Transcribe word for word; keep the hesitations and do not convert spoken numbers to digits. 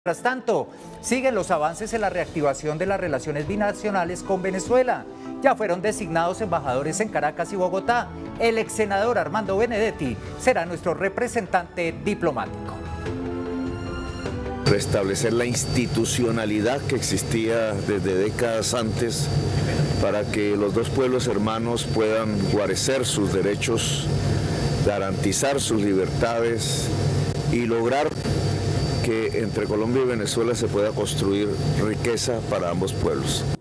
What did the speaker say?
Mientras tanto, siguen los avances en la reactivación de las relaciones binacionales con Venezuela. Ya fueron designados embajadores en Caracas y Bogotá. El ex senador Armando Benedetti será nuestro representante diplomático. Restablecer la institucionalidad que existía desde décadas antes para que los dos pueblos hermanos puedan guarecer sus derechos, garantizar sus libertades y lograr que entre Colombia y Venezuela se pueda construir riqueza para ambos pueblos.